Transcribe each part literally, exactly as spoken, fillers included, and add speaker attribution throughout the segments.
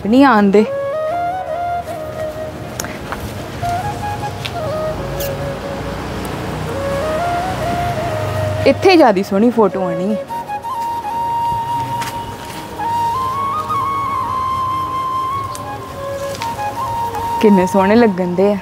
Speaker 1: भी नहीं आंदे। इत्थे ज्यादा सोहनी फोटो आनी है। किन्ने सोहने लगन दे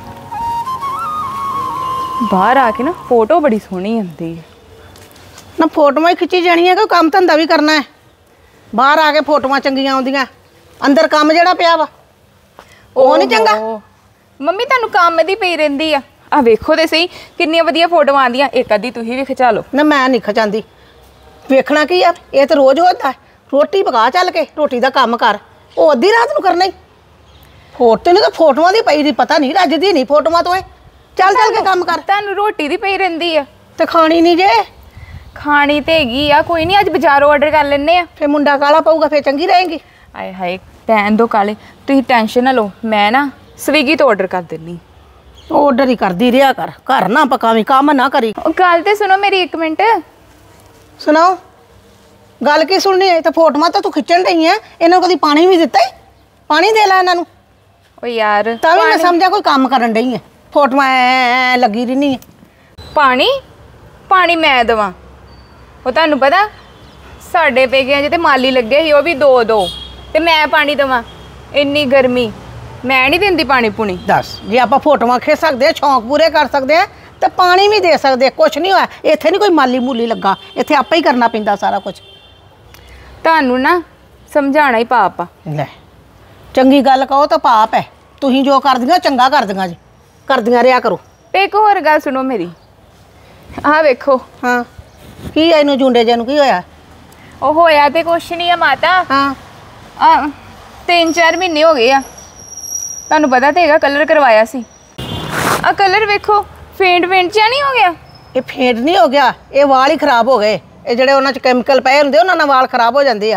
Speaker 1: बाहर आके ना फोटो बड़ी सोहनी आती है
Speaker 2: ना। फोटोआं ही खिच्ची जानी है कि काम धंधा भी करना है। बाहर आके फोटोआं चंगियां आउंदियां, अंदर काम जिहड़ा पिया वा ओह नहीं चंगा।
Speaker 1: मम्मी तुहानू काम दी पई रहिंदी आ। आ वेखो ते सही किन्नियां वधिया फोटोआं आंदियां। एक अद्धी तुसीं भी खिचा लो
Speaker 2: ना। मैं नहीं खचांदी, वेखना की आ, ये तो रोज़ होता है। रोटी पका चल के, रोटी का काम कर, वो अद्धी रात नूं करना ही। फोटो नहीं तो फोटोआं दी पई दी पता नहीं रजदी नहीं फोटोआं तो। चल चल के काम कर।
Speaker 1: तुहानू रोटी दी पई रहिंदी आ
Speaker 2: ते खानी नहीं जे।
Speaker 1: खानी ते हैगी आ, कोई नहीं अज बाजारों ऑर्डर कर लेने आ।
Speaker 2: फिर मुंडा काला पऊगा, फिर चंगी रहेगी।
Speaker 1: आए हाय पैन दो काले, तुसीं टेंशन ना लो, मैं ना स्विगी तो ऑर्डर कर देनी।
Speaker 2: ऑर्डर ही करदी रिहा कर, घर ना पकावी, काम ना करी।
Speaker 1: गल ते सुनो मेरी एक मिनट।
Speaker 2: सुनाओ गल की सुननी है? तो फोटोआं तो तू खिच्चण रही है, इन्हां कदी पानी भी दिता है? पानी दे ला इन्हां नूं।
Speaker 1: ओ यार
Speaker 2: तां भी मैं समझा कोई काम करन डई है, फोटोआं ऐ लगी रहनी है।
Speaker 1: पानी पानी मैं देवां? वो तुहानू पता साडे पेकियां च ते माली लगे ही, वो भी दो दो, ते मैं पानी देवां? इन्नी गर्मी मैं नहीं दिंदी पानी पुनी।
Speaker 2: दस जे आप फोटोआं खिच सकते हैं, शौक पूरे कर सकते हैं, तो पानी भी दे सकते। कुछ नहीं होया इत्थे, नहीं कोई माली मूली लगा, इत्थे आपे ही करना पैंदा सारा कुछ।
Speaker 1: तुहानू ना समझाना ही पाप आ।
Speaker 2: ले चंगी गल कहो तो पाप है। तुसीं जो कर दियां चंगा कर दियां जी, करदियां रिहा करो।
Speaker 1: ते एक होर गल सुनो मेरी, आ वेखो।
Speaker 2: हाँ की है इनू जुंडे जे नूं की होया?
Speaker 1: ओ होया ते कुछ नहीं है माता।
Speaker 2: हाँ
Speaker 1: आ तीन चार महीने हो गए आ, तुहानू पता तो हैगा कलर करवाया सी। आ कलर वेखो फेंट फेंट जिहा नहीं हो गया?
Speaker 2: ये फेंट नहीं हो गया, ये वाल ही खराब हो गए। ये ਜਿਹੜੇ ਉਹਨਾਂ ਚ ਕੈਮੀਕਲ ਪਏ ਹੁੰਦੇ ਉਹਨਾਂ ਨਾਲ ਵਾਲ ਖਰਾਬ ਹੋ ਜਾਂਦੇ ਆ।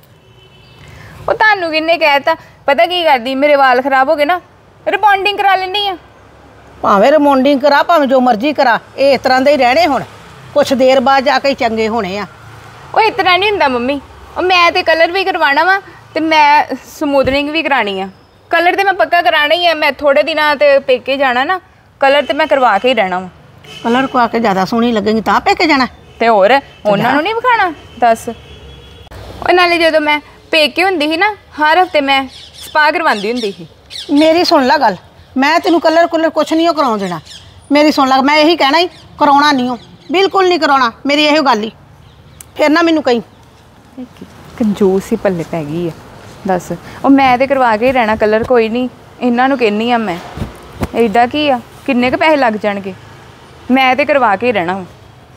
Speaker 1: ਉਹ ਤੁਹਾਨੂੰ ਕਿੰਨੇ ਕਹਿਤਾ? ਪਤਾ ਕੀ ਕਰਦੀ, ਮੇਰੇ ਵਾਲ ਖਰਾਬ ਹੋ ਗਏ ਨਾ, ਰਿਬੌਂਡਿੰਗ ਕਰਾ ਲੈਣੀ ਆ।
Speaker 2: ਭਾਵੇਂ ਰਿਬੌਂਡਿੰਗ ਕਰਾ, ਭਾਵੇਂ ਜੋ ਮਰਜ਼ੀ ਕਰਾ, ਇਹ ਇਸ ਤਰ੍ਹਾਂ ਦੇ ਹੀ ਰਹਿਣੇ ਹੁਣ। ਕੁਛ ਦੇਰ ਬਾਅਦ ਜਾ ਕੇ ਚੰਗੇ ਹੋਣੇ ਆ।
Speaker 1: ਉਹ ਇਸ ਤਰ੍ਹਾਂ ਨਹੀਂ ਹੁੰਦਾ ਮੰਮੀ। ਉਹ ਮੈਂ ਤੇ ਕਲਰ ਵੀ ਕਰਵਾਉਣਾ ਵਾ ਤੇ ਮੈਂ ਸਮੂਥਨਿੰਗ ਵੀ ਕਰਾਣੀ ਆ। ਕਲਰ ਤੇ ਮੈਂ ਪੱਕਾ ਕਰਾਣਾ ਹੀ ਆ। ਮੈਂ ਥੋੜੇ ਦਿਨਾਂ ਤੇ ਪੇਕੇ ਜਾਣਾ ਨਾ, ਕਲਰ ਤੇ ਮੈਂ ਕਰਵਾ ਕੇ ਹੀ ਰਹਿਣਾ ਵਾ।
Speaker 2: ਕਲਰ ਕਰਾ ਕੇ ਜ਼ਿਆਦਾ ਸੋਹਣੀ ਲੱਗੇਗੀ ਤਾਂ ਪੇਕੇ ਜਾਣਾ
Speaker 1: ਤੇ ਹੋਰ ਉਹਨਾਂ ਨੂੰ ਨਹੀਂ ਵਿਖਾਣਾ? ਦੱਸ। ਉਹ ਨਾਲੇ ਜਦੋਂ ਮੈਂ ਪੇਕੇ ਹੁੰਦੀ ਸੀ ਨਾ, ਹਰ ਹਫਤੇ ਮੈਂ ਸਪਾ ਕਰਵਾਉਂਦੀ ਹੁੰਦੀ ਸੀ।
Speaker 2: ਮੇਰੀ ਸੁਣ ਲੈ ਗੱਲ, ਮੈਂ ਤੈਨੂੰ ਕਲਰ ਕੁਲਰ ਕੁਛ ਨਹੀਂ ਕਰਾਉਣ ਦੇਣਾ। ਮੇਰੀ ਸੁਣ ਲੈ, ਮੈਂ ਇਹੀ ਕਹਿਣਾ ਹੀ ਕਰਾਉਣਾ ਨਹੀਂ, ਬਿਲਕੁਲ ਨਹੀਂ ਕਰਾਉਣਾ। ਮੇਰੀ ਇਹੋ ਗੱਲ ਹੀ, ਫਿਰ ਨਾ ਮੈਨੂੰ ਕਹੀਂ
Speaker 1: ਕੰਜੂਸ ਹੀ ਪੱਲੇ ਪੈ ਗਈ ਆ। ਦੱਸ ਉਹ ਮੈਂ ਤੇ ਕਰਵਾ ਕੇ ਹੀ ਰਹਿਣਾ ਕਲਰ, ਕੋਈ ਨਹੀਂ। ਇਹਨਾਂ ਨੂੰ ਕਹਿੰਦੀ ਆ ਮੈਂ, ਇੱਦਾਂ ਕੀ ਆ, ਕਿੰਨੇ ਕੁ ਪੈਸੇ ਲੱਗ ਜਾਣਗੇ, ਮੈਂ ਤੇ ਕਰਵਾ ਕੇ ਹੀ ਰਹਿਣਾ ਵਾ।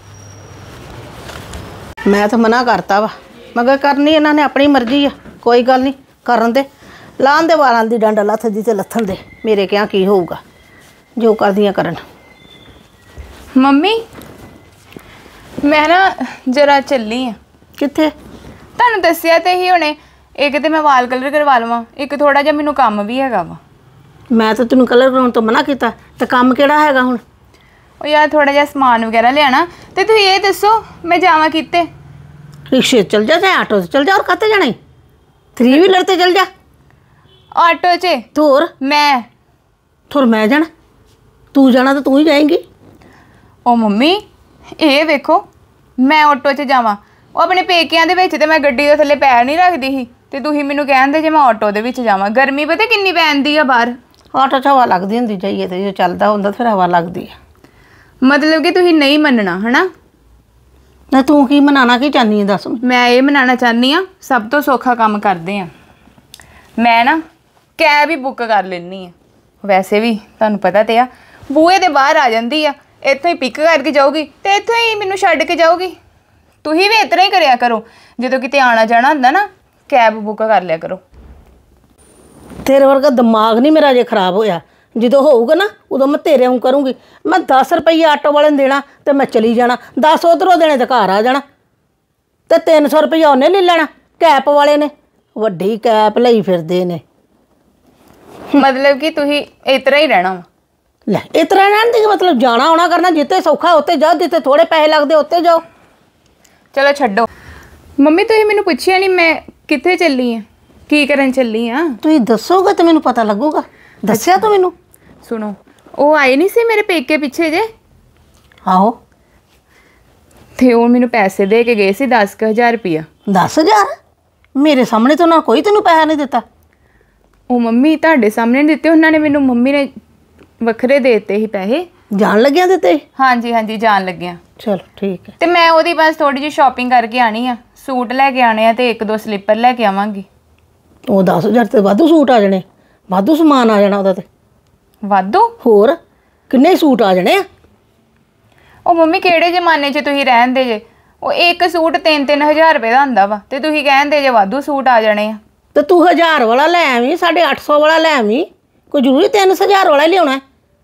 Speaker 2: ਮੈਂ ਤਾਂ ਮਨਾ ਕਰਤਾ ਵਾ, ਮਗਰ ਕਰਨੀ ਇਹਨਾਂ ਨੇ ਆਪਣੀ ਮਰਜ਼ੀ ਆ। ਕੋਈ ਗੱਲ ਨਹੀਂ, ਕਰਨ ਦੇ, ਲਾਉਣ ਦੇ ਵਾਲਾਂ ਦੀ ਡੰਡ ਲੱਥਦੀ ਤੇ ਲੱਥਣ ਦੇ। ਮੇਰੇ ਕਿਹਾ ਕੀ ਹੋਊਗਾ, ਜੋ ਕਰਦੀਆਂ ਕਰਨ।
Speaker 1: ਮੰਮੀ ਮੈਂ ਨਾ ਜਰਾ ਚੱਲੀ ਆ।
Speaker 2: ਕਿੱਥੇ?
Speaker 1: ਤੁਹਾਨੂੰ ਦੱਸਿਆ ਤੇ ਹੀ ਹੁਣੇ, ਇੱਕ ਤੇ ਮੈਂ ਵਾਲ ਕਲਰ ਕਰਵਾ ਲਵਾਂ, ਇੱਕ ਥੋੜਾ ਜਿਹਾ ਮੈਨੂੰ ਕੰਮ ਵੀ ਹੈਗਾ ਵਾ।
Speaker 2: ਮੈਂ ਤਾਂ ਤੈਨੂੰ ਕਲਰ ਕਰਾਉਣ ਤੋਂ ਮਨਾ ਕੀਤਾ, ਤੇ ਕੰਮ ਕਿਹੜਾ ਹੈਗਾ ਹੁਣ?
Speaker 1: ਉਹ ਯਾਰ ਥੋੜਾ ਜਿਹਾ ਸਮਾਨ ਵਗੈਰਾ ਲਿਆਣਾ, ਤੇ ਤੁਸੀਂ ਇਹ ਦੱਸੋ ਮੈਂ ਜਾਵਾਂ ਕਿੱਥੇ?
Speaker 2: ਰਿਕਸ਼ੇ ਚਲ ਜਾ, ਜਾਂ ਆਟੋ 'ਤੇ ਚਲ ਜਾ। ਔਰ ਕਾਹਤੇ ਜਾਣਾ? ਥਰੀ ਵੀਲਰ 'ਤੇ ਚਲ ਜਾ।
Speaker 1: ਆਟੋ 'ਚ?
Speaker 2: ਤੋਰ
Speaker 1: ਮੈਂ
Speaker 2: ਥੋਰ ਮੈਂ ਜਾਣਾ? ਤੂੰ ਜਾਣਾ ਤਾਂ ਤੂੰ ਹੀ ਜਾਏਂਗੀ।
Speaker 1: ਉਹ ਮੰਮੀ ਇਹ ਵੇਖੋ, ਮੈਂ ਆਟੋ 'ਚ ਜਾਵਾਂ, ਉਹ ਆਪਣੇ ਪੇਕਿਆਂ ਦੇ ਵਿੱਚ ਤੇ ਮੈਂ ਗੱਡੀ ਦੇ ਥੱਲੇ ਪੈਰ ਨਹੀਂ ਰੱਖਦੀ ਸੀ, ਤੇ ਤੁਸੀਂ ਮੈਨੂੰ ਕਹਿੰਦੇ ਜੇ ਮੈਂ ਆਟੋ ਦੇ ਵਿੱਚ ਜਾਵਾਂ। ਗਰਮੀ ਪਤਾ ਕਿੰਨੀ ਪੈਂਦੀ ਆ ਬਾਹਰ।
Speaker 2: ਆਟੋ 'ਚ ਹਵਾ ਲੱਗਦੀ ਹੁੰਦੀ, ਜਾਈਏ ਤੇ ਜੋ ਚੱਲਦਾ ਹੁੰਦਾ ਫਿਰ ਹਵਾ ਲੱਗਦੀ ਆ।
Speaker 1: ਮਤਲਬ ਕਿ ਤੁਸੀਂ ਨਹੀਂ ਮੰਨਣਾ ਹਨਾ?
Speaker 2: ਨਾ ਤੂੰ ਕੀ ਮਨਾਉਣਾ ਕੀ ਚਾਹੁੰਦੀ ਹੈ ਦੱਸ?
Speaker 1: ਮੈਂ ਇਹ ਮਨਾਉਣਾ ਚਾਹੁੰਦੀ ਹਾਂ, ਸਭ ਤੋਂ ਸੌਖਾ ਕੰਮ ਕਰਦੇ ਆ, ਮੈਂ ਨਾ ਕੈਬ ਹੀ ਬੁੱਕ ਕਰ ਲੈਂਦੀ ਆ। ਵੈਸੇ ਵੀ ਤੁਹਾਨੂੰ ਪਤਾ ਤੇ ਆ, ਬੂਹੇ ਦੇ ਬਾਹਰ ਆ ਜਾਂਦੀ ਆ, ਇੱਥੋਂ ਹੀ ਪਿਕ ਕਰਕੇ ਜਾਊਗੀ ਤੇ ਇੱਥੋਂ ਹੀ ਮੈਨੂੰ ਛੱਡ ਕੇ ਜਾਊਗੀ। ਤੁਸੀਂ ਵੀ ਇਸ ਤਰ੍ਹਾਂ ਹੀ ਕਰਿਆ ਕਰੋ, ਜਦੋਂ ਕਿਤੇ ਆਉਣਾ ਜਾਣਾ ਹੁੰਦਾ ਨਾ, ਕੈਬ ਬੁੱਕ ਕਰ ਲਿਆ ਕਰੋ।
Speaker 2: ਤੇਰੇ ਵਰਗਾ ਦਿਮਾਗ ਨਹੀਂ ਮੇਰਾ ਜੇ ਖਰਾਬ ਹੋਇਆ। ਜਦੋਂ ਹੋਊਗਾ ਨਾ ਉਦੋਂ ਮੈਂ ਤੇਰੇ ਵਾਂਗ ਕਰੂੰਗੀ। ਮੈਂ ਦਸ ਰੁਪਈਏ ਆਟੋ ਵਾਲੇ ਨੂੰ ਦੇਣਾ ਤੇ ਮੈਂ ਚਲੀ ਜਾਣਾ, ਦਸ ਉੱਧਰੋਂ ਦੇਣੇ ਤੇ ਘਰ ਆ ਜਾਣਾ, ਤੇ ਤਿੰਨ ਸੌ ਰੁਪਈਆ ਉਹਨੇ ਲੈ ਲੈਣਾ ਕੈਪ ਵਾਲੇ ਨੇ। ਵੱਡੀ ਕੈਪ ਲਈ ਫਿਰਦੇ ਨੇ।
Speaker 1: ਮਤਲਬ ਕਿ ਤੁਸੀਂ ਇਸ ਤਰ੍ਹਾਂ ਹੀ ਰਹਿਣਾ ਵਾ?
Speaker 2: ਲੈ ਇਸ ਤਰ੍ਹਾਂ ਰਹਿਣ ਦੀ ਮਤਲਬ ਜਾਣਾ ਆਉਣਾ ਕਰਨਾ, ਜਿੱਥੇ ਸੌਖਾ ਉੱਥੇ ਜਾਓ, ਜਿੱਥੇ ਥੋੜੇ ਪੈਸੇ ਲੱਗਦੇ ਉੱਥੇ ਜਾਓ।
Speaker 1: ਚਲੋ ਛੱਡੋ। ਮੰਮੀ ਤੁਸੀਂ ਮੈਨੂੰ ਪੁੱਛਿਆ ਨਹੀਂ ਮੈਂ ਕਿੱਥੇ ਚੱਲੀ ਆ, ਕੀ ਕਰਨ ਚੱਲੀ ਆ?
Speaker 2: ਤੁਸੀਂ ਦੱਸੋਗੇ ਤਾਂ ਮੈਨੂੰ ਪਤਾ ਲੱਗੂਗਾ। ਦੱਸਿਆ ਤੂੰ ਮੈਨੂੰ?
Speaker 1: ਸੁਣੋ, ਉਹ ਆਏ ਨਹੀਂ ਸੀ ਮੇਰੇ ਪੇਕੇ ਪਿੱਛੇ ਜੇ?
Speaker 2: ਆਹੋ।
Speaker 1: ਤੇ ਉਹ ਮੈਨੂੰ ਪੈਸੇ ਦੇ ਕੇ ਗਏ ਸੀ ਦਸ ਕੁ ਹਜ਼ਾਰ ਰੁਪਇਆ।
Speaker 2: ਦਸ ਹਜ਼ਾਰ? ਮੇਰੇ ਸਾਹਮਣੇ ਤਾਂ ਉਹਨਾਂ ਕੋਈ ਤੈਨੂੰ ਪੈਸਾ ਨਹੀਂ ਦਿੱਤਾ।
Speaker 1: ਉਹ ਮੰਮੀ ਤੁਹਾਡੇ ਸਾਹਮਣੇ ਦਿੱਤੇ, ਉਹਨਾਂ ਨੇ ਮੈਨੂੰ, ਮੰਮੀ ਨੇ ਵੱਖਰੇ ਦੇ ਦਿੱਤੇ ਸੀ ਪੈਸੇ।
Speaker 2: ਜਾਣ ਲੱਗਿਆ ਦਿੱਤੇ?
Speaker 1: ਹਾਂਜੀ ਹਾਂਜੀ, ਜਾਣ ਲੱਗਿਆ।
Speaker 2: ਚਲੋ ਠੀਕ ਹੈ।
Speaker 1: ਤੇ ਮੈਂ ਉਹਦੀ ਬਸ ਥੋੜੀ ਜਿਹੀ ਸ਼ਾਪਿੰਗ ਕਰਕੇ ਆਣੀ ਆ, ਸੂਟ ਲੈ ਕੇ ਆਣੇ ਆ ਤੇ ਇੱਕ ਦੋ ਸਲੀਪਰ ਲੈ ਕੇ ਆਵਾਂਗੀ।
Speaker 2: ਉਹ ਦਸ ਹਜ਼ਾਰ ਤੇ ਵਾਧੂ ਸੂਟ ਆ ਜਾਣੇ, ਵਾਧੂ ਸਮਾਨ ਆ ਜਾਣਾ ਉਹਦਾ। ਤੇ
Speaker 1: ਵਾਧੂ?
Speaker 2: ਹੋਰ ਕਿੰਨੇ ਸੂਟ ਆ ਜਾਣੇ ਆ।
Speaker 1: ਉਹ ਮੰਮੀ ਕਿਹੜੇ ਜ਼ਮਾਨੇ 'ਚ ਤੁਸੀਂ ਰਹਿੰਦੇ ਜੇ? ਉਹ ਇੱਕ ਸੂਟ ਤਿੰਨ ਤਿੰਨ ਹਜ਼ਾਰ ਰੁਪਏ ਦਾ ਹੁੰਦਾ ਵਾ ਤੇ ਤੁਸੀਂ ਕਹਿੰਦੇ ਜੇ ਵਾਧੂ ਸੂਟ ਆ ਜਾਣੇ ਆ।
Speaker 2: ਤੇ ਤੂੰ ਹਜ਼ਾਰ ਵਾਲਾ ਲੈ ਆਵੀਂ, ਸਾਢੇ ਅੱਠ ਸੌ ਵਾਲਾ ਲੈ ਆਵੀਂ, ਕੋਈ ਜ਼ਰੂਰੀ ਤਿੰਨ ਹਜ਼ਾਰ ਵਾਲਾ ਹੀ ਲਿਆਉਣਾ?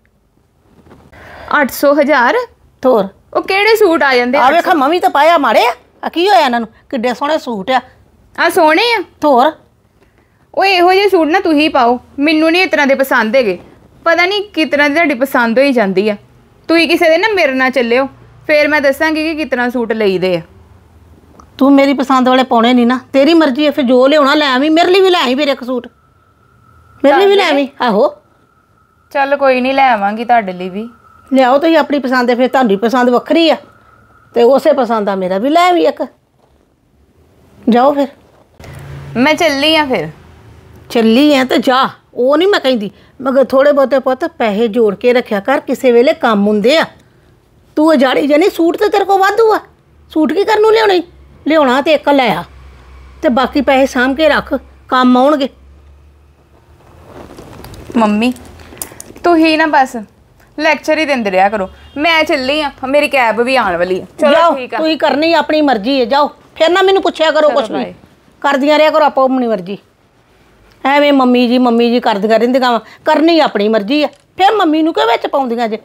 Speaker 1: ਅੱਠ ਸੌ ਹਜ਼ਾਰ?
Speaker 2: ਹੋਰ
Speaker 1: ਉਹ ਕਿਹੜੇ ਸੂਟ ਆ ਜਾਂਦੇ?
Speaker 2: ਆ ਵੇਖਾ ਮੰਮੀ ਤਾਂ ਪਾਇਆ ਮਾੜੇ ਆ। ਆ ਕੀ ਹੋਇਆ ਇਹਨਾਂ ਨੂੰ? ਕਿੱਡੇ ਸੋਹਣੇ ਸੂਟ ਆ।
Speaker 1: ਆ ਸੋਹਣੇ ਆ?
Speaker 2: ਹੋਰ
Speaker 1: ਉਹ ਇਹੋ ਜਿਹੇ ਸੂਟ ਨਾ ਤੁਸੀਂ ਪਾਓ, ਮੈਨੂੰ ਨਹੀਂ ਇਸ ਤਰ੍ਹਾਂ ਦੇ ਪਸੰਦ ਹੈਗੇ। ਪਤਾ ਨਹੀਂ ਕਿਸ ਤਰ੍ਹਾਂ ਦੀ ਤੁਹਾਡੀ ਪਸੰਦ ਹੋਈ ਜਾਂਦੀ ਆ। ਤੁਸੀਂ ਕਿਸੇ ਦੇ ਨਾ ਮੇਰੇ ਨਾਲ ਚੱਲਿਓ, ਫਿਰ ਮੈਂ ਦੱਸਾਂਗੀ ਕਿ ਕਿਸ ਤਰ੍ਹਾਂ ਸੂਟ ਲਈਦੇ ਆ।
Speaker 2: ਤੂੰ ਮੇਰੀ ਪਸੰਦ ਵਾਲੇ ਪਾਉਣੇ ਨਹੀਂ ਨਾ, ਤੇਰੀ ਮਰਜ਼ੀ ਹੈ। ਫਿਰ ਜੋ ਲਿਆਉਣਾ ਲੈ ਆਵੀਂ, ਮੇਰੇ ਲਈ ਵੀ ਲੈ ਆਵੀਂ ਫਿਰ ਇੱਕ ਸੂਟ, ਮੇਰੇ ਲਈ ਵੀ ਲੈ ਆਵੀਂ। ਆਹੋ
Speaker 1: ਚੱਲ ਕੋਈ ਨਹੀਂ, ਲੈ ਆਵਾਂਗੀ ਤੁਹਾਡੇ ਲਈ ਵੀ।
Speaker 2: ਲਿਆਓ ਤੁਸੀਂ ਆਪਣੀ ਪਸੰਦ ਹੈ, ਫਿਰ ਤੁਹਾਡੀ ਪਸੰਦ ਵੱਖਰੀ ਆ ਤੇ ਉਸੇ ਪਸੰਦ ਆ ਮੇਰਾ ਵੀ ਲੈ ਆਵੀਂ ਇੱਕ। ਜਾਓ ਫਿਰ।
Speaker 1: ਮੈਂ ਚੱਲੀ ਆ ਫਿਰ।
Speaker 2: ਚੱਲੀ ਆ ਤੇ ਜਾ, ਉਹ ਨਹੀਂ ਮੈਂ ਕਹਿੰਦੀ, ਮਗਰ ਥੋੜੇ ਬਹੁਤੇ ਪੁੱਤ ਪੈਸੇ ਜੋੜ ਕੇ ਰੱਖਿਆ ਕਰ, ਕਿਸੇ ਵੇਲੇ ਕੰਮ ਹੁੰਦੇ ਆ। ਤੂੰ ਅਜਾੜੀ ਜਾਨੀ, ਸੂਟ ਤੇ ਤੇਰੇ ਕੋਲ ਵਾਧੂ ਆ, ਸੂਟ ਕੀ ਕਰਨ ਨੂੰ ਲਿਆਉਣੇ? ਲਿਆਉਣਾ ਤੇ ਇੱਕ ਲੈ ਆ ਤੇ ਬਾਕੀ ਪੈਸੇ ਸਾਂਭ ਕੇ ਰੱਖ, ਕੰਮ ਆਉਣਗੇ।
Speaker 1: ਮੰਮੀ ਤੁਸੀਂ ਨਾ ਬਸ ਲੈਕਚਰ ਹੀ ਦਿੰਦੇ ਰਿਹਾ ਕਰੋ। ਮੈਂ ਚੱਲੀ ਆ, ਮੇਰੀ ਕੈਬ ਵੀ ਆਉਣ ਵਾਲੀ ਹੈ। ਚਲੋ ਠੀਕ ਆ।
Speaker 2: ਤੁਸੀਂ ਕਰਨੀ ਆਪਣੀ ਮਰਜ਼ੀ ਹੈ, ਜਾਓ। ਫਿਰ ਨਾ ਮੈਨੂੰ ਪੁੱਛਿਆ ਕਰੋ ਕੁਛ ਵੀ, ਕਰਦੀਆਂ ਰਿਹਾ ਕਰੋ ਆਪੋ ਆਪਣੀ ਮਰਜ਼ੀ। ਐਵੇਂ ਮੰਮੀ ਜੀ ਮੰਮੀ ਜੀ ਕਰਦੀਆਂ ਰਹਿੰਦੀਆਂ ਵਾ, ਕਰਨੀ ਆਪਣੀ ਮਰਜ਼ੀ ਆ। ਫਿਰ ਮੰਮੀ ਨੂੰ ਕਿਉਂ ਵਿੱਚ ਪਾਉਂਦੀਆਂ ਜੇ?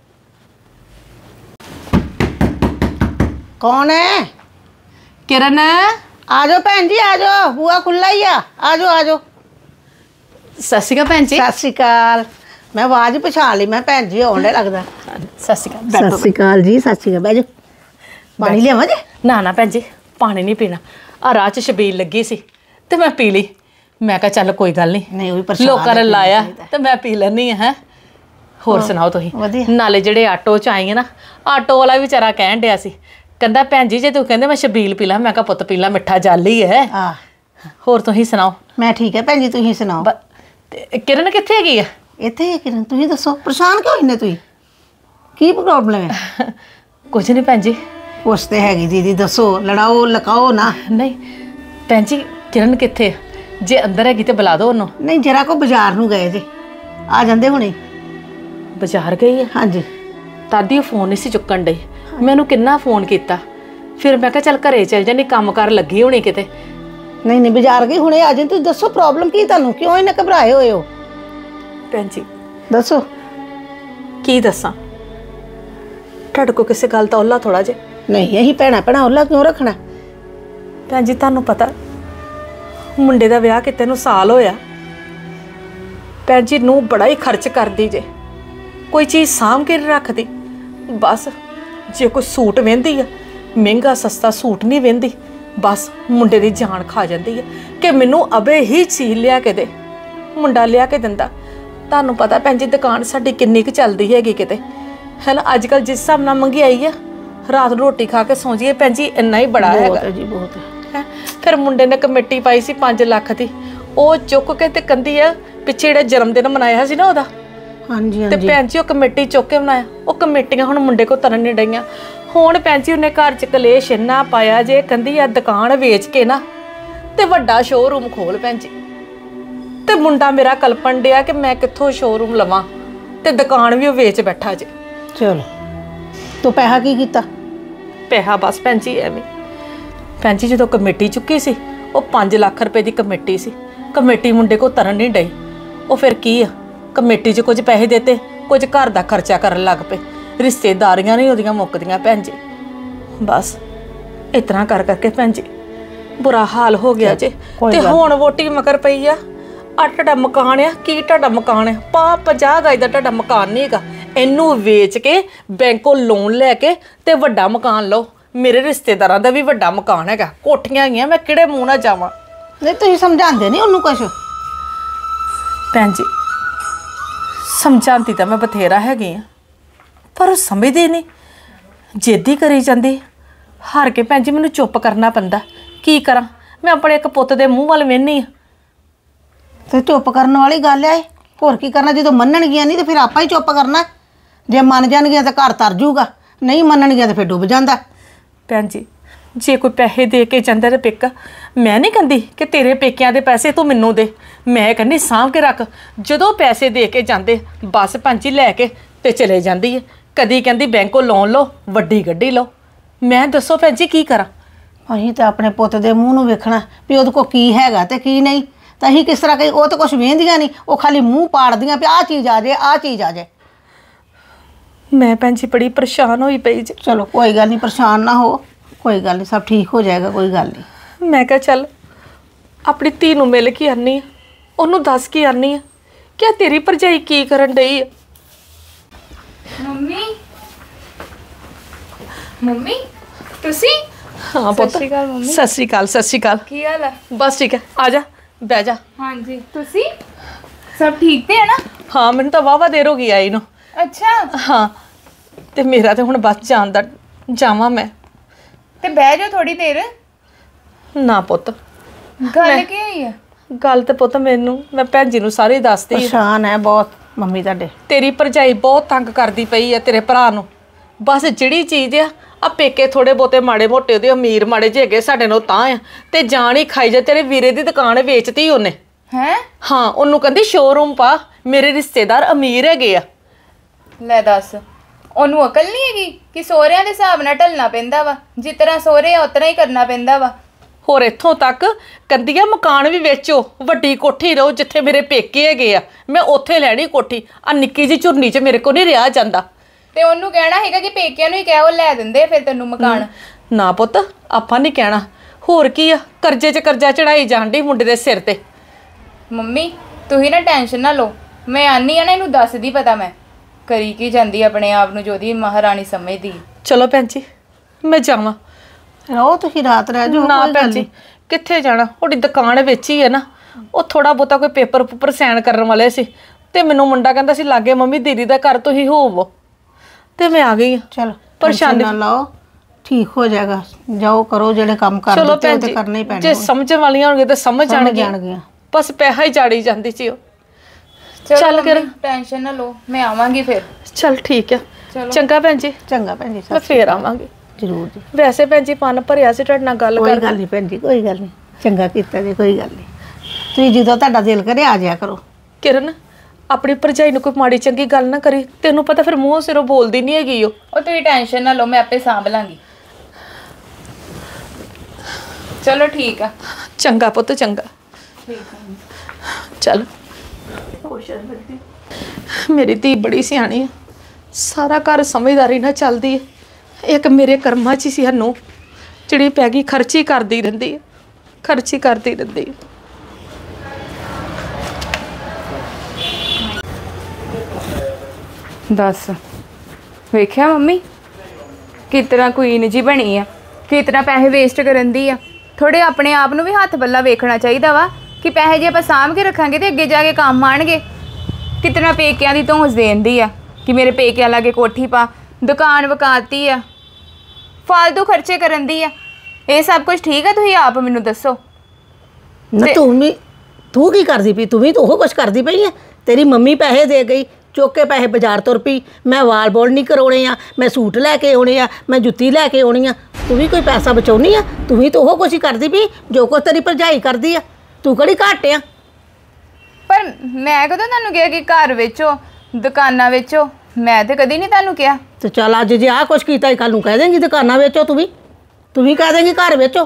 Speaker 2: ਕੌਣ ਹੈ?
Speaker 1: ਕਿਰਨ,
Speaker 2: ਆ ਜਾਓ ਭੈਣ ਜੀ, ਆ ਜਾਓ, ਬੂਆ ਖੁੱਲਾ ਹੀ ਆ। ਆ ਜਾਓ ਆ ਜਾਓ।
Speaker 1: ਸਤਿ ਸ਼੍ਰੀ ਅਕਾਲ ਭੈਣ ਜੀ।
Speaker 2: ਸਤਿ ਸ਼੍ਰੀ ਅਕਾਲ। ਮੈਂ ਆਵਾਜ਼ ਪਛਾਣ ਲਈ, ਮੈਂ ਭੈਣ ਜੀ ਆਉਣ ਡੇ ਲੱਗਦਾ।
Speaker 1: ਸਤਿ ਸ਼੍ਰੀ ਅਕਾਲ।
Speaker 2: ਸਤਿ ਸ਼੍ਰੀ ਅਕਾਲ ਜੀ, ਸਤਿ ਸ਼੍ਰੀ ਅਕਾਲ। ਬਹਿ ਜਾਓ, ਪਾਣੀ ਲਿਆਵਾਂ ਜੀ?
Speaker 3: ਨਾ ਨਾ ਭੈਣ ਜੀ, ਪਾਣੀ ਨਹੀਂ ਪੀਣਾ। ਆ ਰਾਹ 'ਚ ਛਬੀਲ ਲੱਗੀ ਸੀ ਤੇ ਮੈਂ ਪੀ ਲਈ। ਮੈਂ ਕਿਹਾ ਚੱਲ ਕੋਈ ਗੱਲ ਨਹੀਂ,
Speaker 2: ਨਹੀਂ ਉਹ ਵੀ ਪਰੇਸ਼ਾਨ
Speaker 3: ਲੋਕਾਂ ਨੇ ਲਾਇਆ ਤੇ ਮੈਂ ਪੀ ਲੈਣੀ ਹੈ। ਹੋਰ ਸੁਣਾਓ ਤੁਸੀਂ?
Speaker 2: ਵਧੀਆ।
Speaker 3: ਨਾਲੇ ਜਿਹੜੇ ਆਟੋ 'ਚ ਆਈ ਹੈ ਨਾ, ਆਟੋ ਵਾਲਾ ਵਿਚਾਰਾ ਕਹਿਣ ਡਿਆ ਸੀ, ਕਹਿੰਦਾ ਭੈਣ ਜੀ ਜੇ ਤੂੰ ਕਹਿੰਦੇ ਮੈਂ ਛਬੀਲ ਪੀ ਲਾਂ। ਮੈਂ ਕਿਹਾ ਪੁੱਤ ਪੀ ਲਾਂ, ਮਿੱਠਾ ਜਲ ਹੀ ਹੈ।
Speaker 2: ਆ
Speaker 3: ਹੋਰ ਤੁਸੀਂ ਸੁਣਾਓ?
Speaker 2: ਮੈਂ ਠੀਕ ਹੈ ਭੈਣ ਜੀ, ਤੁਸੀਂ ਸੁਣਾਓ?
Speaker 3: ਬ- ਤੇ ਕਿਰਨ ਕਿੱਥੇ ਹੈਗੀ ਆ?
Speaker 2: ਇੱਥੇ ਹੀ ਹੈ ਕਿਰਨ। ਤੁਸੀਂ ਦੱਸੋ, ਪਰੇਸ਼ਾਨ ਕਿਉਂ ਇੰਨੇ? ਤੁਸੀਂ ਕੀ ਪ੍ਰੋਬਲਮ ਹੈ?
Speaker 3: ਕੁਝ ਨਹੀਂ ਭੈਣ ਜੀ।
Speaker 2: ਉਸ ਤੇ ਹੈਗੀ ਦੀਦੀ, ਦੱਸੋ, ਲੜਾਓ ਲਕਾਓ ਨਾ।
Speaker 3: ਨਹੀਂ ਭੈਣ ਜੀ, ਕਿਰਨ ਕਿੱਥੇ ਆ? ਜੇ ਅੰਦਰ ਹੈਗੀ ਤੇ ਬੁਲਾ ਦਿਓ ਉਹਨੂੰ।
Speaker 2: ਨਹੀਂ ਜਰਾ ਕੋ ਬਾਜ਼ਾਰ ਨੂੰ ਗਏ ਜੇ, ਆ ਜਾਂਦੇ ਹੁਣੇ।
Speaker 3: ਬਾਜ਼ਾਰ ਗਈ ਆ?
Speaker 2: ਹਾਂਜੀ।
Speaker 3: ਦਾਦੀ ਉਹ ਫੋਨ ਨਹੀਂ ਸੀ ਚੁੱਕਣ ਡਈ। ਮੈਨੂੰ ਕਿੰਨਾ ਫੋਨ ਕੀਤਾ, ਫਿਰ ਮੈਂ ਕਿਹਾ ਚੱਲ ਘਰੇ ਚੱਲ ਜਾਂਦੀ, ਕੰਮ ਕਰ ਲੱਗੀ ਹੋਣੀ ਕਿਤੇ।
Speaker 2: ਨਹੀਂ ਨਹੀਂ ਬਾਜ਼ਾਰ ਗਈ, ਹੁਣੇ ਆ ਜਾਏ। ਤੁਸੀਂ ਦੱਸੋ ਪ੍ਰੋਬਲਮ ਕੀ ਤੁਹਾਨੂੰ, ਕਿਉਂ ਇੰਨੇ ਘਬਰਾਏ ਹੋਏ ਹੋ?
Speaker 3: ਭੈਣ ਜੀ
Speaker 2: ਦੱਸੋ।
Speaker 3: ਕੀ ਦੱਸਾਂ, ਤੁਹਾਡੇ ਕੋ ਕਿਸੇ ਗੱਲ ਦਾ ਔਲਾ ਥੋੜਾ ਜੇ।
Speaker 2: ਨਹੀਂ ਅਸੀਂ ਭੈਣਾ ਭੈਣਾ ਉਹਲਾ ਕਿਉਂ ਰੱਖਣਾ?
Speaker 3: ਭੈਣ ਜੀ ਤੁਹਾਨੂੰ ਪਤਾ, ਮੁੰਡੇ ਦਾ ਵਿਆਹ ਕਿਤੇ ਨੂੰ ਸਾਲ ਹੋਇਆ। ਭੈਣ ਜੀ ਨੂੰ ਬੜਾ ਹੀ ਖਰਚ ਕਰਦੀ ਜੇ, ਕੋਈ ਚੀਜ਼ ਸਾਂਭ ਕੇ ਨਹੀਂ ਰੱਖਦੀ। ਬਸ ਜੇ ਕੋਈ ਸੂਟ ਵਹਿੰਦੀ ਆ, ਮਹਿੰਗਾ ਸਸਤਾ ਸੂਟ ਨਹੀਂ ਵਹਿੰਦੀ, ਬਸ ਮੁੰਡੇ ਦੀ ਜਾਨ ਖਾ ਜਾਂਦੀ ਹੈ ਕਿ ਮੈਨੂੰ ਅਬੇ ਹੀ ਚੀਜ਼ ਲਿਆ ਕੇ ਦੇ। ਮੁੰਡਾ ਲਿਆ ਕੇ ਦਿੰਦਾ। ਤੁਹਾਨੂੰ ਪਤਾ ਭੈਣ ਜੀ ਦੁਕਾਨ ਸਾਡੀ ਕਿੰਨੀ ਕੁ ਚੱਲਦੀ ਹੈਗੀ ਕਿਤੇ, ਹੈ ਨਾ। ਅੱਜ ਕੱਲ੍ਹ ਜਿਸ ਹਿਸਾਬ ਨਾਲ ਮਹਿੰਗਾਈ ਆ, ਰਾਤ ਨੂੰ ਰੋਟੀ ਖਾ ਕੇ ਸੌਂ ਜਾਈਏ ਭੈਣ ਜੀ, ਇੰਨਾ ਹੀ ਬੜਾ ਹੈਗਾ
Speaker 2: ਜੀ, ਬਹੁਤ
Speaker 3: ਹੈ। ਫਿਰ ਮੁੰਡੇ ਨੇ ਕਮੇਟੀ ਪਾਈ ਸੀ ਪੰਜ ਲੱਖ ਦੀ, ਉਹ ਚੁੱਕ ਕੇ ਤੇ ਕੰਦੀ ਆ ਪਿੱਛੇ ਜਿਹੜਾ ਜਨਮ ਦਿਨ ਮਨਾਇਆ ਸੀ ਨਾ ਉਹਦਾ।
Speaker 2: ਹਾਂਜੀ
Speaker 3: ਤੇ
Speaker 2: ਹਾਂਜੀ।
Speaker 3: ਭੈਣ ਜੀ ਉਹ ਕਮੇਟੀ ਚੁੱਕ ਕੇ ਬਣਾਇਆ। ਉਹ ਕਮੇਟੀਆਂ ਹੁਣ ਮੁੰਡੇ ਕੋ ਤਰਨ ਨਹੀਂ ਡਈਆਂ। ਹੁਣ ਭੈਣ ਜੀ ਉਹਨੇ ਘਰ 'ਚ ਕਲੇਸ਼ ਇੰਨਾ ਪਾਇਆ ਜੇ, ਕਹਿੰਦੀ ਆ ਦੁਕਾਨ ਵੇਚ ਕੇ ਨਾ ਤੇ ਵੱਡਾ ਸ਼ੋਰੂਮ ਖੋਲ ਭੈਣ ਜੀ। ਤੇ ਮੁੰਡਾ ਮੇਰਾ ਕਲਪਣ ਡਿਆ ਕਿ ਮੈਂ ਕਿੱਥੋਂ ਸ਼ੋਰੂਮ ਲਵਾਂ, ਤੇ ਦੁਕਾਨ ਵੀ ਉਹ ਵੇਚ ਬੈਠਾ ਜੇ।
Speaker 2: ਚਲੋ ਤੂੰ ਪੈਸਾ ਕੀ ਕੀਤਾ?
Speaker 3: ਪੈਸਾ ਬਸ ਭੈਣ ਜੀ ਐਵੇਂ। ਭੈਣ ਜੀ ਜਦੋਂ ਕਮੇਟੀ ਚੁੱਕੀ ਸੀ, ਉਹ ਪੰਜ ਲੱਖ ਰੁਪਏ ਦੀ ਕਮੇਟੀ ਸੀ। ਕਮੇਟੀ ਮੁੰਡੇ ਕੋ ਤਰਨ ਨਹੀਂ ਡਈ। ਉਹ ਫਿਰ ਕੀ ਆ, ਕਮੇਟੀ 'ਚ ਕੁਝ ਪੈਸੇ ਦਿੱਤੇ, ਕੁਝ ਘਰ ਦਾ ਖਰਚਾ ਕਰਨ ਲੱਗ ਪਏ। ਰਿਸ਼ਤੇਦਾਰੀਆਂ ਨਹੀਂ ਉਹਦੀਆਂ ਮੁੱਕਦੀਆਂ ਭੈਣ ਜੀ। ਬਸ ਇਤਨਾ ਕਰ ਕਰਕੇ ਭੈਣ ਜੀ ਬੁਰਾ ਹਾਲ ਹੋ ਗਿਆ ਜੇ। ਤੇ ਹੁਣ ਵੋਟੀ ਮਗਰ ਪਈ ਆ। ਆ ਤੁਹਾਡਾ ਮਕਾਨ ਆ, ਕੀ ਤੁਹਾਡਾ ਮਕਾਨ ਆ? ਪਾ ਪੰਜਾਹ ਗਜ ਦਾ ਤੁਹਾਡਾ ਮਕਾਨ ਨਹੀਂ ਹੈਗਾ। ਇਹਨੂੰ ਵੇਚ ਕੇ ਬੈਂਕੋਂ ਲੋਨ ਲੈ ਕੇ ਤੇ ਵੱਡਾ ਮਕਾਨ ਲਓ। ਮੇਰੇ ਰਿਸ਼ਤੇਦਾਰਾਂ ਦਾ ਵੀ ਵੱਡਾ ਮਕਾਨ ਹੈਗਾ, ਕੋਠੀਆਂ ਹੈਗੀਆਂ, ਮੈਂ ਕਿਹੜੇ ਮੂੰਹ ਨਾਲ ਜਾਵਾਂ?
Speaker 2: ਨਹੀਂ ਤੁਸੀਂ ਸਮਝਾਉਂਦੇ ਨਹੀਂ ਉਹਨੂੰ ਕੁਛ।
Speaker 3: ਭੈਣ ਜੀ ਸਮਝਾਉਂਦੀ ਤਾਂ ਮੈਂ ਬਥੇਰਾ ਹੈਗੀ ਆ, ਪਰ ਉਹ ਸਮਝਦੀ ਨਹੀਂ, ਜਿੱਦੀ ਕਰੀ ਜਾਂਦੀ। ਹਾਰ ਕੇ ਭੈਣ ਜੀ ਮੈਨੂੰ ਚੁੱਪ ਕਰਨਾ ਪੈਂਦਾ। ਕੀ ਕਰਾਂ, ਮੈਂ ਆਪਣੇ ਇੱਕ ਪੁੱਤ ਦੇ ਮੂੰਹ ਵੱਲ ਵੇਖਦੀ ਆ।
Speaker 2: ਤੇ ਚੁੱਪ ਕਰਨ ਵਾਲੀ ਗੱਲ ਹੈ, ਹੋਰ ਕੀ ਕਰਨਾ। ਜਦੋਂ ਮੰਨਣਗੀਆਂ ਨਹੀਂ ਤੇ ਫਿਰ ਆਪਾਂ ਹੀ ਚੁੱਪ ਕਰਨਾ। ਜੇ ਮੰਨ ਜਾਣਗੀਆਂ ਤਾਂ ਘਰ ਤਰ ਜੂਗਾ, ਨਹੀਂ ਮੰਨਣਗੀਆਂ ਤਾਂ ਫਿਰ ਡੁੱਬ ਜਾਂਦਾ।
Speaker 3: ਭੈਣ ਜੀ ਜੇ ਕੋਈ ਪੈਸੇ ਦੇ ਕੇ ਜਾਂਦਾ ਤੇ ਪੇਕਾ, ਮੈਂ ਨਹੀਂ ਕਹਿੰਦੀ ਕਿ ਤੇਰੇ ਪੇਕਿਆਂ ਦੇ ਪੈਸੇ ਤੂੰ ਮੈਨੂੰ ਦੇ, ਮੈਂ ਕਹਿੰਦੀ ਸਾਂਭ ਕੇ ਰੱਖ। ਜਦੋਂ ਪੈਸੇ ਦੇ ਕੇ ਜਾਂਦੇ ਬਸ ਭੈਣ ਜੀ ਲੈ ਕੇ ਤੇ ਚਲੇ ਜਾਂਦੀ ਹੈ। ਕਦੀ ਕਹਿੰਦੀ ਬੈਂਕੋਂ ਲੋਨ ਲਓ, ਵੱਡੀ ਗੱਡੀ ਲਓ। ਮੈਂ ਦੱਸੋ ਭੈਣ ਜੀ ਕੀ ਕਰਾਂ।
Speaker 2: ਅਸੀਂ ਤਾਂ ਆਪਣੇ ਪੁੱਤ ਦੇ ਮੂੰਹ ਨੂੰ ਵੇਖਣਾ ਵੀ ਉਹਦੇ ਕੋਲ ਕੀ ਹੈਗਾ ਤੇ ਕੀ ਨਹੀਂ। ਤਾਂ ਅਸੀਂ ਕਿਸ ਤਰ੍ਹਾਂ ਕਹੀ, ਉਹ ਤਾਂ ਕੁਛ ਵੇਂਦੀਆਂ ਨਹੀਂ, ਉਹ ਖਾਲੀ ਮੂੰਹ ਪਾੜਦੀਆਂ ਵੀ ਆਹ ਚੀਜ਼ ਆ ਜਾਏ, ਆਹ ਚੀਜ਼ ਆ ਜਾਏ।
Speaker 3: ਮੈਂ ਭੈਣ ਜੀ ਬੜੀ ਪਰੇਸ਼ਾਨ ਹੋਈ ਪਈ ਜੀ।
Speaker 2: ਚਲੋ ਕੋਈ ਗੱਲ ਨਹੀਂ, ਪਰੇਸ਼ਾਨ ਨਾ ਹੋ, ਕੋਈ ਗੱਲ ਨਹੀਂ, ਸਭ ਠੀਕ ਹੋ ਜਾਏਗਾ, ਕੋਈ ਗੱਲ ਨਹੀਂ।
Speaker 3: ਮੈਂ ਕਿਹਾ ਚੱਲ ਆਪਣੀ ਧੀ ਨੂੰ ਮਿਲ ਕੇ ਆਨੀ ਆ, ਉਹਨੂੰ ਦੱਸ ਕੇ ਆਨੀ ਆ ਕਿ ਤੇਰੀ ਭਰਜਾਈ ਕੀ ਕਰਨ ਡਈ ਆ।
Speaker 1: ਮੰਮੀ ਮੰਮੀ ਤੁਸੀਂ?
Speaker 3: ਹਾਂ ਪੁੱਤ,
Speaker 1: ਸਤਿ ਸ਼੍ਰੀ ਅਕਾਲ ਮੰਮੀ।
Speaker 3: ਸਤਿ ਸ਼੍ਰੀ ਅਕਾਲ। ਸਤਿ ਸ਼੍ਰੀ ਅਕਾਲ।
Speaker 1: ਕੀ ਹਾਲ ਹੈ?
Speaker 3: ਬਸ ਠੀਕ ਹੈ, ਆ ਜਾ ਬਹਿ ਜਾ।
Speaker 1: ਹਾਂਜੀ ਤੁਸੀਂ ਸਭ ਠੀਕ ਤੇ ਹੈ ਨਾ?
Speaker 3: ਹਾਂ ਮੈਨੂੰ ਤਾਂ ਵਾਵਾ ਦੇਰ ਹੋ ਗਈ ਆਈ ਨੂੰ।
Speaker 1: ਅੱਛਾ
Speaker 3: ਹਾਂ ਤੇ ਮੇਰਾ ਤੇ ਹੁਣ ਬਸ ਜਾਣ ਦਾ, ਜਾਵਾਂ ਮੈਂ।
Speaker 1: ਤੇ ਬਹਿ ਜਾ ਥੋੜੀ ਦੇਰ।
Speaker 3: ਨਾ ਪੁੱਤ,
Speaker 1: ਗੱਲ ਕੀ ਹੋਈ ਹੈ?
Speaker 3: ਗੱਲ ਤੇ ਪੁੱਤ ਮੈਨੂੰ ਮੈਂ ਭੈਣ ਜੀ ਨੂੰ ਸਾਰੀ ਦੱਸਦੀ ਆ।
Speaker 2: ਪਰੇਸ਼ਾਨ ਹੈ ਬਹੁਤ ਮੰਮੀ ਤੁਹਾਡੇ।
Speaker 3: ਤੇਰੀ ਭਰਜਾਈ ਬਹੁਤ ਤੰਗ ਕਰਦੀ ਪਈ ਆ ਤੇਰੇ ਭਰਾ ਨੂੰ। ਬਸ ਜਿਹੜੀ ਚੀਜ਼ ਆ ਆ ਪੇਕੇ ਥੋੜੇ ਬਹੁਤੇ ਮਾੜੇ ਮੋਟੇ ਉਹਦੇ ਅਮੀਰ ਮਾੜੇ ਜਿਹੇ ਹੈਗੇ ਸਾਡੇ ਨੂੰ ਤਾਂ ਆ, ਤੇ ਜਾਣ ਹੀ ਖਾਈ ਜਾ। ਤੇਰੇ ਵੀਰੇ ਦੀ ਦੁਕਾਨ ਵੇਚਤੀ ਉਹਨੇ।
Speaker 1: ਹੈ?
Speaker 3: ਹਾਂ ਉਹਨੂੰ ਕਹਿੰਦੀ ਸ਼ੋਰੂਮ ਪਾ, ਮੇਰੇ ਰਿਸ਼ਤੇਦਾਰ ਅਮੀਰ ਹੈਗੇ ਆ।
Speaker 1: ਲੈ ਦੱਸ, ਉਹਨੂੰ ਅਕਲ ਨਹੀਂ ਹੈਗੀ ਕਿ ਸੋਹਰਿਆਂ ਦੇ ਹਿਸਾਬ ਨਾਲ ਢਲਣਾ ਪੈਂਦਾ ਵਾ, ਜਿਸ ਤਰ੍ਹਾਂ ਸੋਹਰੇ ਆ ਉਤਰਾ ਹੀ ਕਰਨਾ ਪੈਂਦਾ ਵਾ।
Speaker 3: ਹੋਰ ਇੱਥੋਂ ਤੱਕ ਕੰਦੀਆਂ ਮਕਾਨ ਵੀ ਵੇਚੋ, ਵੱਡੀ ਕੋਠੀ ਰਹੋ ਜਿੱਥੇ ਮੇਰੇ ਪੇਕੇ ਹੈਗੇ ਆ, ਮੈਂ ਉੱਥੇ ਲੈਣੀ ਕੋਠੀ। ਆ ਨਿੱਕੀ ਜਿਹੀ ਝੁਰਨੀ 'ਚ ਮੇਰੇ ਕੋਲ ਨਹੀਂ ਰਿਹਾ ਜਾਂਦਾ।
Speaker 1: ਤੇ ਉਹਨੂੰ ਕਹਿਣਾ ਹੈਗਾ ਕਿ ਪੇਕਿਆਂ ਨੂੰ ਹੀ ਕਹਿ, ਉਹ ਲੈ ਦਿੰਦੇ ਫਿਰ ਤੈਨੂੰ ਮਕਾਨ।
Speaker 3: ਨਾ ਪੁੱਤ ਆਪਾਂ ਨਹੀਂ ਕਹਿਣਾ, ਹੋਰ ਕੀ ਆ, ਕਰਜ਼ੇ 'ਚ ਕਰਜ਼ਾ ਚੜਾਈ ਜਾਣ ਡਈ ਮੁੰਡੇ ਦੇ ਸਿਰ ਤੇ।
Speaker 1: ਮੰਮੀ ਤੁਸੀਂ ਨਾ ਟੈਨਸ਼ਨ ਨਾ ਲਓ, ਮੈਂ ਆਨੀ ਆ ਨਾ, ਇਹਨੂੰ ਦੱਸਦੀ ਪਤਾ ਮੈਂ ਕਰੀ ਕੀ ਜਾਂਦੀ ਆਪਣੇ ਆਪ ਨੂੰ, ਜੋਦੀ ਮਹਾਰਾਣੀ ਸਮਝਦੀ।
Speaker 3: ਚਲੋ ਭੈਣ ਜੀ ਮੈਂ ਜਾਵਾਂ।
Speaker 2: ਰਹੋ ਤੁਸੀਂ ਰਾਤ ਰਹਿ ਜਾਓ।
Speaker 3: ਨਾ ਭੈਣ ਜੀ ਕਿੱਥੇ ਜਾਣਾ, ਤੁਹਾਡੀ ਦੁਕਾਨ ਵਿੱਚ ਹੀ ਹੈ ਨਾ। ਉਹ ਥੋੜਾ ਬਹੁਤਾ ਕੋਈ ਪੇਪਰ ਪੂਪਰ ਸਾਈਨ ਕਰਨ ਵਾਲੇ ਸੀ, ਤੇ ਮੈਨੂੰ ਮੁੰਡਾ ਕਹਿੰਦਾ ਸੀ ਲਾਗੇ ਮੰਮੀ ਦੀਦੀ ਦਾ ਘਰ ਤੁਸੀਂ ਹੋਵੋ, ਤੇ ਮੈਂ ਆ ਗਈ ਹਾਂ।
Speaker 2: ਚਲੋ
Speaker 3: ਪਰੇਸ਼ਾਨੀ
Speaker 2: ਨਾ ਲਾਓ, ਠੀਕ ਹੋ ਜਾਏਗਾ। ਜਾਓ ਕਰੋ ਜਿਹੜੇ ਕੰਮ ਕਰ
Speaker 3: ਚਲੋ
Speaker 2: ਦਿੱਤੇ
Speaker 3: ਭੈਣ
Speaker 2: ਉਹ ਤੇ
Speaker 3: ਜੀ,
Speaker 2: ਕਰਨੇ ਹੀ ਪੈਣੇ।
Speaker 3: ਜੇ ਸਮਝਣ ਵਾਲੀਆਂ ਹੋਣਗੀਆਂ ਤਾਂ ਸਮਝ ਜਾਣਗੀਆਂ।
Speaker 2: ਜਾਣਗੀਆਂ।
Speaker 3: ਬਸ ਪੈਸਾ ਹੀ ਜਾੜੀ ਜਾਂਦੀ ਸੀ ਉਹ।
Speaker 1: ਚੱਲ
Speaker 3: ਚੱਲ ਕਰ।
Speaker 1: ਟੈਨਸ਼ਨ ਨਾ ਲਓ, ਮੈਂ ਆਵਾਂਗੀ ਫਿਰ।
Speaker 3: ਚੱਲ ਠੀਕ ਆ,
Speaker 1: ਚਲੋ।
Speaker 3: ਚੰਗਾ ਭੈਣ ਜੀ,
Speaker 2: ਚੰਗਾ ਭੈਣ ਜੀ,
Speaker 3: ਮੈਂ ਫੇਰ ਆਵਾਂਗੀ।
Speaker 2: ਜ਼ਰੂਰ ਜੀ।
Speaker 3: ਵੈਸੇ ਭੈਣ ਜੀ ਮਨ ਭਰਿਆ ਸੀ ਤੁਹਾਡੇ ਨਾਲ ਗੱਲ
Speaker 2: ਕੋਈ
Speaker 3: ਕਰ।
Speaker 2: ਗੱਲ ਨਹੀਂ ਭੈਣ ਜੀ, ਕੋਈ ਗੱਲ ਨਹੀਂ, ਚੰਗਾ ਕੀਤਾ ਜੀ, ਕੋਈ ਗੱਲ ਨਹੀਂ। ਤੁਸੀਂ ਜਦੋਂ ਤੁਹਾਡਾ ਦਿਲ ਕਰੇ ਆ ਜਾਇਆ ਕਰੋ।
Speaker 3: ਕਿਰਨ ਆਪਣੀ ਭਰਜਾਈ ਨੂੰ ਕੋਈ ਮਾੜੀ ਚੰਗੀ ਗੱਲ ਨਾ ਕਰੀ, ਤੈਨੂੰ ਪਤਾ ਫਿਰ ਮੂੰਹੋਂ ਸਿਰੋਂ ਬੋਲਦੀ ਨਹੀਂ ਹੈਗੀ ਉਹ।
Speaker 1: ਉਹ ਤੁਸੀਂ ਟੈਨਸ਼ਨ ਨਾ ਲਓ, ਮੈਂ ਆਪੇ ਸਾਂਭ ਲਾਂਗੀ। ਚਲੋ ਠੀਕ ਆ।
Speaker 3: ਚੰਗਾ ਪੁੱਤ ਚੰਗਾ। ਚੱਲ ਮੇਰੀ ਧੀ ਬੜੀ ਸਿਆਣੀ ਆ, ਸਾਰਾ ਘਰ ਸਮਝਦਾਰੀ ਨਾਲ ਚੱਲਦੀ ਹੈ। ਇੱਕ ਮੇਰੇ ਕਰਮਾਂ 'ਚ ਹੀ ਸੀ ਹਨੂੰ, ਜਿਹੜੀ ਪੈ ਗਈ ਖਰਚੀ ਕਰਦੀ ਰਹਿੰਦੀ ਹੈ, ਖਰਚੀ ਕਰਦੀ ਰਹਿੰਦੀ ਹੈ।
Speaker 1: ਦੱਸ ਵੇਖਿਆ ਮੰਮੀ ਕਿਤਨਾ ਕੁਈਨ ਜੀ ਬਣੀ ਆ, ਕਿਤਨਾ ਪੈਸੇ ਵੇਸਟ ਕਰਨ ਦੀ ਆ। ਥੋੜੇ ਆਪਣੇ ਆਪ ਨੂੰ ਵੀ ਹੱਥ ਬੱਲਾ ਵੇਖਣਾ ਚਾਹੀਦਾ ਵਾ ਕਿ ਪੈਸੇ ਜੇ ਆਪਾਂ ਸਾਂਭ ਕੇ ਰੱਖਾਂਗੇ ਤੇ ਅੱਗੇ ਜਾ ਕੇ ਕੰਮ ਆਣਗੇ। ਕਿਤਨਾ ਪੇਕਿਆਂ ਦੀ ਧੌਂਸ ਦੇਂਦੀ ਆ ਕਿ ਮੇਰੇ ਪੇਕਿਆਂ ਲਾਗੇ ਕੋਠੀ ਪਾ, ਦੁਕਾਨ ਵਕਾਤੀ ਆ, ਫਾਲਤੂ ਖਰਚੇ ਕਰਨ ਦੀ ਆ। ਇਹ ਸਭ ਕੁਝ ਠੀਕ ਆ? ਤੁਸੀਂ ਆਪ ਮੈਨੂੰ ਦੱਸੋ
Speaker 2: ਨਾ ਤੂੰ ਵੀ ਤੂੰ ਕੀ ਕਰਦੀ ਪਈ? ਤੂੰ ਵੀ ਤਾਂ ਉਹ ਕੁਛ ਕਰਦੀ ਪਈ ਹੈ। ਤੇਰੀ ਮੰਮੀ ਪੈਸੇ ਦੇ ਗਈ, ਚੁੱਕ ਕੇ ਪੈਸੇ ਬਾਜ਼ਾਰ ਤੁਰ ਪਈ, ਮੈਂ ਵਾਲ ਬੋਲ ਨਹੀਂ ਕਰਾਉਣੇ ਆ, ਮੈਂ ਸੂਟ ਲੈ ਕੇ ਆਉਣੇ ਆ, ਮੈਂ ਜੁੱਤੀ ਲੈ ਕੇ ਆਉਣੀ ਆ। ਤੂੰ ਵੀ ਕੋਈ ਪੈਸਾ ਬਚਾਉਣੀ ਆ? ਤੂੰ ਵੀ ਤਾਂ ਉਹ ਕੁਛ ਹੀ ਕਰਦੀ ਪਈ ਜੋ ਕੁਛ ਤੇਰੀ ਭਰਜਾਈ ਕਰਦੀ ਆ। ਤੂੰ ਕਿਹੜੀ ਘੱਟ ਆ?
Speaker 1: ਪਰ ਮੈਂ ਕਦੋਂ ਤੁਹਾਨੂੰ ਕਿਹਾ ਕਿ ਘਰ ਵੇਚੋ, ਦੁਕਾਨਾਂ ਵੇਚੋ? ਮੈਂ ਤੇ ਕਦੀ ਨਹੀਂ ਤੁਹਾਨੂੰ ਕਿਹਾ।
Speaker 2: ਤੇ ਚੱਲ ਅੱਜ ਜੇ ਆਹ ਕੁਛ ਕੀਤਾ ਕੱਲ ਨੂੰ ਕਹਿ ਦੇਂਗੀ ਦੁਕਾਨਾਂ ਵੇਚੋ। ਤੂੰ ਵੀ ਤੂੰ ਵੀ ਕਹਿ ਦੇਂਗੀ ਘਰ ਵੇਚੋ।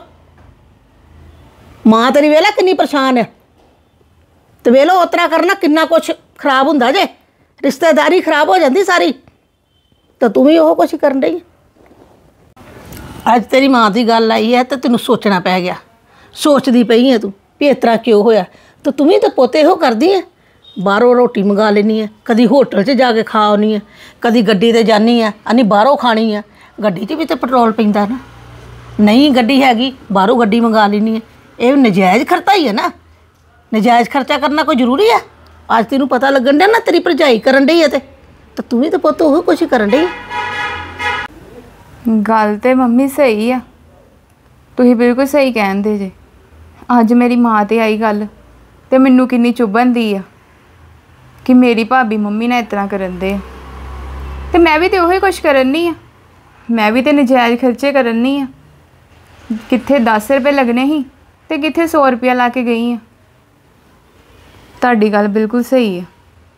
Speaker 2: ਮਾਂ ਤੇਰੀ ਵੇਲਾ ਕਿੰਨੀ ਪਰੇਸ਼ਾਨ ਹੈ, ਤੇ ਵੇਲੋ ਉਤਰਾ ਕਰਨਾ ਕਿੰਨਾ ਕੁਛ ਖਰਾਬ ਹੁੰਦਾ ਜੇ, ਰਿਸ਼ਤੇਦਾਰੀ ਖਰਾਬ ਹੋ ਜਾਂਦੀ ਸਾਰੀ। ਤਾਂ ਤੂੰ ਵੀ ਉਹ ਕੁਛ ਕਰਨ ਡਈ। ਅੱਜ ਤੇਰੀ ਮਾਂ ਦੀ ਗੱਲ ਆਈ ਹੈ ਤੇ ਤੈਨੂੰ ਸੋਚਣਾ ਪੈ ਗਿਆ। ਸੋਚਦੀ ਪਈ ਹੈ ਤੂੰ ਵੀ ਇਸ ਤਰ੍ਹਾਂ ਕਿਉਂ ਹੋਇਆ। ਤੇ ਤੂੰ ਵੀ ਤਾਂ ਪੋਤੇ ਇਹੋ ਕਰਦੀ ਹੈ, ਬਾਹਰੋਂ ਰੋਟੀ ਮੰਗਾ ਲੈਣੀ ਹੈ, ਕਦੀ ਹੋਟਲ 'ਚ ਜਾ ਕੇ ਖਾ ਆਉਣੀ ਹੈ, ਕਦੀ ਗੱਡੀ 'ਤੇ ਜਾਨੀ ਹੈ, ਅਨੀ ਬਾਹਰੋਂ ਖਾਣੀ ਹੈ। ਗੱਡੀ 'ਚ ਵੀ ਤਾਂ ਪੈਟਰੋਲ ਪੈਂਦਾ ਨਾ, ਨਹੀਂ ਗੱਡੀ ਹੈਗੀ ਬਾਹਰੋਂ ਗੱਡੀ ਮੰਗਾ ਲੈਣੀ ਹੈ। ਇਹ ਨਜਾਇਜ਼ ਖਰਚਾ ਹੀ ਹੈ ਨਾ। ਨਜਾਇਜ਼ ਖਰਚਾ ਕਰਨਾ ਕੋਈ ਜ਼ਰੂਰੀ ਹੈ? ਅੱਜ ਤੈਨੂੰ ਪਤਾ ਲੱਗਣ ਡਿਆ ਨਾ ਤੇਰੀ ਭਰਜਾਈ ਕਰਨ ਡਈ ਹੈ ਤੇ ਤਾਂ ਤੂੰ ਵੀ ਤਾਂ ਪੁੱਤ ਉਹ ਕੁਛ ਹੀ ਕਰਨ ਡਈ।
Speaker 1: ਗੱਲ ਤੇ ਮੰਮੀ ਸਹੀ ਆ, ਤੁਸੀਂ ਬਿਲਕੁਲ ਸਹੀ ਕਹਿੰਦੇ ਜੇ। ਅੱਜ ਮੇਰੀ ਮਾਂ ਤੇ ਆਈ ਗੱਲ ਤੇ ਮੈਨੂੰ ਕਿੰਨੀ ਚੁੱਭਣ ਦੀ ਆ ਕਿ ਮੇਰੀ ਭਾਬੀ ਮੰਮੀ ਨਾਲ ਇਸ ਤਰ੍ਹਾਂ ਕਰਨ ਦੇ ਆ ਤੇ ਮੈਂ ਵੀ ਤੇ ਉਹੀ ਕੁਛ ਕਰਨੀ ਆ। ਮੈਂ ਵੀ ਤੇ ਨਜਾਇਜ਼ ਖਰਚੇ ਕਰਨੀ ਆ। ਕਿੱਥੇ ਦਸ ਰੁਪਏ ਲੱਗਣੇ ਸੀ ਤੇ ਕਿੱਥੇ ਸੌ ਰੁਪਇਆ ਲਾ ਕੇ ਗਈ ਆ। ਤੁਹਾਡੀ ਗੱਲ ਬਿਲਕੁਲ ਸਹੀ ਆ।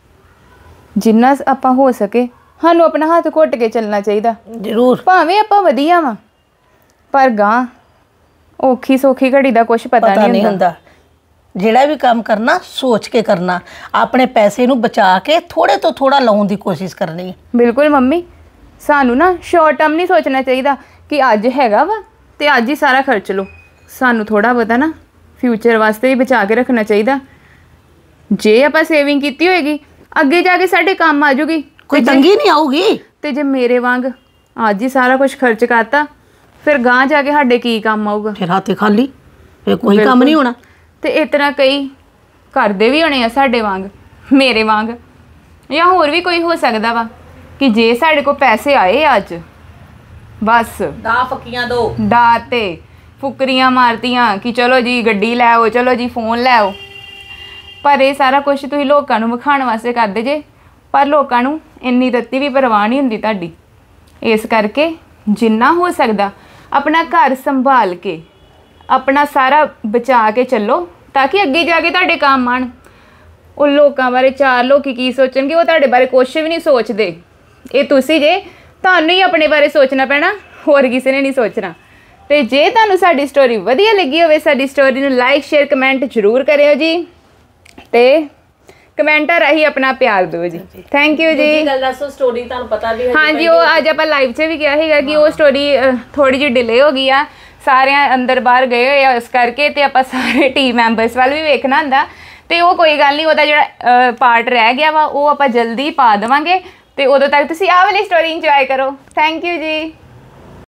Speaker 1: ਜਿੰਨਾ ਆਪਾਂ ਹੋ ਸਕੇ ਸਾਨੂੰ ਆਪਣਾ ਹੱਥ ਘੁੱਟ ਕੇ ਚੱਲਣਾ ਚਾਹੀਦਾ।
Speaker 2: ਜ਼ਰੂਰ।
Speaker 1: ਭਾਵੇਂ ਆਪਾਂ ਵਧੀਆ ਵਾਂ ਪਰ ਗਾਂ ਔਖੀ ਸੌਖੀ ਘੜੀ ਦਾ ਕੁਝ ਪਤਾ
Speaker 2: ਪਤਾ
Speaker 1: ਨਹੀਂ
Speaker 2: ਨਹੀਂ
Speaker 1: ਹੁੰਦਾ।
Speaker 2: ਹੁੰਦਾ। ਜਿਹੜਾ ਵੀ ਕੰਮ ਕਰਨਾ ਸੋਚ ਕੇ ਕਰਨਾ, ਆਪਣੇ ਪੈਸੇ ਨੂੰ ਬਚਾ ਕੇ ਥੋੜੇ ਤੋਂ ਥੋੜਾ ਲਾਉਣ ਦੀ ਕੋਸ਼ਿਸ਼ ਕਰਨੀ ਹੈ।
Speaker 1: ਬਿਲਕੁਲ ਮੰਮੀ, ਸਾਨੂੰ ਨਾ ਸ਼ਾਰਟ ਟਰਮ ਨਹੀਂ ਸੋਚਣਾ ਚਾਹੀਦਾ ਕਿ ਅੱਜ ਹੈਗਾ ਵਾ ਤੇ ਅੱਜ ਹੀ ਸਾਰਾ ਖਰਚ ਲਓ। ਸਾਨੂੰ ਥੋੜਾ ਬਹੁਤਾ ਨਾ ਫਿਊਚਰ ਵਾਸਤੇ ਵੀ ਬਚਾ ਕੇ ਰੱਖਣਾ ਚਾਹੀਦਾ। ਜੇ ਆਪਾਂ ਸੇਵਿੰਗ ਕੀਤੀ ਹੋਏਗੀ ਅੱਗੇ ਜਾ ਕੇ ਸਾਡੇ ਕੰਮ ਆ ਜੂਗੀ।
Speaker 2: ਕੋਈ ਤੰਗੀ ਨਹੀਂ ਆਊਗੀ।
Speaker 1: ਤੇ ਜੇ ਮੇਰੇ ਵਾਂਗ ਅੱਜ ਹੀ ਸਾਰਾ ਕੁਝ ਖਰਚ ਕਰਤਾ ਫਿਰ ਗਾਂ ਜਾ ਕੇ ਸਾਡੇ ਕੀ ਕੰਮ ਆਊਗਾ?
Speaker 2: ਫਿਰ ਹੱਥ ਖਾਲੀ, ਫਿਰ ਕੋਈ ਕੰਮ ਨਹੀਂ ਹੋਣਾ।
Speaker 1: ਤੇ ਇਸ ਤਰ੍ਹਾਂ ਕਈ ਕਰਦੇ ਵੀ ਹੋਣੇ ਆ ਸਾਡੇ ਵਾਂਗ, ਮੇਰੇ ਵਾਂਗ, ਜਾਂ ਹੋਰ ਵੀ ਕੋਈ ਹੋ ਸਕਦਾ ਵਾ ਕਿ ਜੇ ਸਾਡੇ ਕੋਲ ਪੈਸੇ ਆਏ ਅੱਜ ਬਸ
Speaker 3: ਦਾ ਫੱਕੀਆਂ ਦੋ
Speaker 1: ਡਾ ਤੇ ਫੁਕਰੀਆਂ ਮਾਰਤੀਆਂ ਕਿ ਚਲੋ ਜੀ ਗੱਡੀ ਲੈ ਆਓ, ਚਲੋ ਜੀ ਫੋਨ ਲੈ ਆਓ। ਪਰ ਇਹ ਸਾਰਾ ਕੁਝ ਤੁਸੀਂ ਲੋਕਾਂ ਨੂੰ ਵਿਖਾਉਣ ਵਾਸਤੇ ਕਰਦੇ ਜੇ, ਪਰ ਲੋਕਾਂ ਨੂੰ ਇੰਨੀ ਰੱਤੀ ਵੀ ਪਰਵਾਹ ਨਹੀਂ ਹੁੰਦੀ ਤੁਹਾਡੀ। ਇਸ ਕਰਕੇ ਜਿੰਨਾ ਹੋ ਸਕਦਾ ਆਪਣਾ ਘਰ ਸੰਭਾਲ ਕੇ ਆਪਣਾ ਸਾਰਾ ਬਚਾ ਕੇ ਚੱਲੋ ਤਾਂ ਕਿ ਅੱਗੇ ਜਾ ਕੇ ਤੁਹਾਡੇ ਕੰਮ ਆਣ। ਉਹ ਲੋਕਾਂ ਬਾਰੇ ਚਾਰ ਲੋਕੀ ਕੀ ਸੋਚਣਗੇ, ਉਹ ਤੁਹਾਡੇ ਬਾਰੇ ਕੁਛ ਵੀ ਨਹੀਂ ਸੋਚਦੇ। ਇਹ ਤੁਸੀਂ ਜੇ, ਤੁਹਾਨੂੰ ਹੀ ਆਪਣੇ ਬਾਰੇ ਸੋਚਣਾ ਪੈਣਾ, ਹੋਰ ਕਿਸੇ ਨੇ ਨਹੀਂ ਸੋਚਣਾ। ਤੇ ਜੇ ਤੁਹਾਨੂੰ ਸਾਡੀ ਸਟੋਰੀ ਵਧੀਆ ਲੱਗੀ ਹੋਵੇ, ਸਾਡੀ ਸਟੋਰੀ ਨੂੰ ਲਾਈਕ ਸ਼ੇਅਰ ਕਮੈਂਟ ਜ਼ਰੂਰ ਕਰਿਓ ਜੀ ਤੇ ਕਮੈਂਟਾਂ ਰਾਹੀਂ ਆਪਣਾ ਪਿਆਰ ਦਿਓ ਜੀ। ਥੈਂਕ ਯੂ ਜੀ।
Speaker 3: ਗੱਲ ਦੱਸੋ ਸਟੋਰੀ ਤੁਹਾਨੂੰ ਪਤਾ ਵੀ ਹੈ?
Speaker 1: ਹਾਂਜੀ, ਉਹ ਅੱਜ ਆਪਾਂ ਲਾਈਵ 'ਚ ਵੀ ਕਿਹਾ ਸੀਗਾ ਕਿ ਉਹ ਸਟੋਰੀ ਥੋੜੀ ਜਿਹੀ ਡਿਲੇ ਹੋ ਗਈ ਆ। ਸਾਰਿਆਂ ਅੰਦਰ ਬਾਹਰ ਗਏ ਹੋਏ ਆ ਇਸ ਕਰਕੇ, ਤੇ ਆਪਾਂ ਸਾਰੇ ਟੀਮ ਮੈਂਬਰਸ ਵੱਲ ਵੀ ਵੇਖਣਾ ਹੁੰਦਾ ਤੇ ਉਹ ਕੋਈ ਗੱਲ ਨਹੀਂ, ਉਹਦਾ ਜਿਹੜਾ ਪਾਰਟ ਰਹਿ ਗਿਆ ਵਾ ਉਹ ਆਪਾਂ ਜਲਦੀ ਪਾ ਦੇਵਾਂਗੇ ਤੇ ਉਦੋਂ ਤੱਕ ਤੁਸੀਂ ਆਹ ਵਾਲੀ ਸਟੋਰੀ ਇੰਜੋਏ ਕਰੋ। ਥੈਂਕ ਯੂ ਜੀ।